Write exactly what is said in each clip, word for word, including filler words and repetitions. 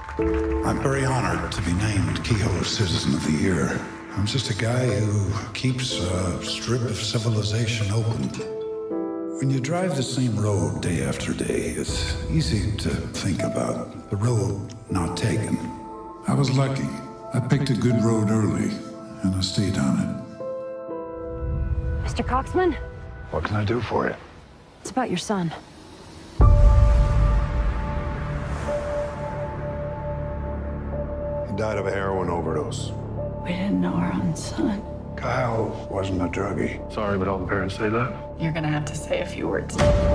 I'm very honored to be named Kehoe Citizen of the Year. I'm just a guy who keeps a strip of civilization open. When you drive the same road day after day, it's easy to think about the road not taken. I was lucky. I picked a good road early, and I stayed on it. Mister Coxman? What can I do for you? It's about your son. He died of a heroin overdose. We didn't know our own son. Kyle wasn't a druggie. Sorry, but all the parents say that. You're gonna have to say a few words.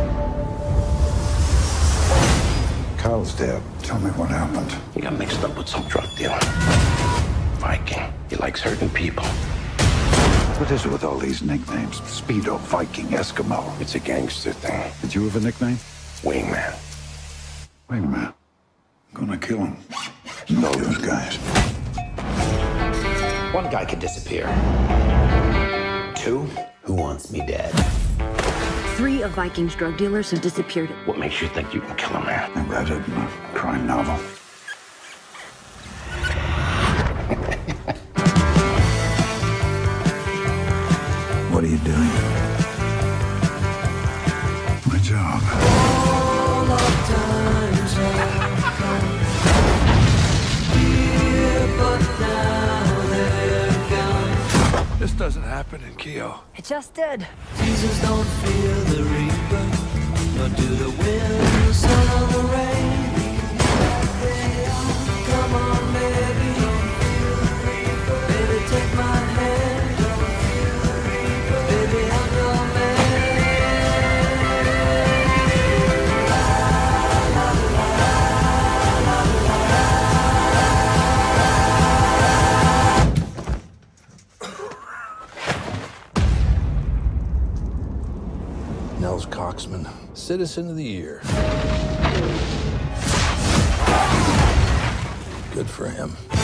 Kyle's dead. Tell me what happened. He got mixed up with some drug dealer. Viking. He likes hurting people. What is it with all these nicknames? Speedo, Viking, Eskimo. It's a gangster thing. Did you have a nickname? Wingman. Wingman. I'm gonna kill him. Know those guys. One guy could disappear. Two, who wants me dead? Three of Viking's drug dealers have disappeared. What makes you think you can kill a man? I read it in a crime novel. What are you doing? My job. This doesn't happen in Kehoe. It just did. Jesus don't fear the reaper, nor do the wind, the sun, or the rain. Come on, baby, baby, take my hand. Baby, I'm your Nels Coxman, Citizen of the Year. Good for him.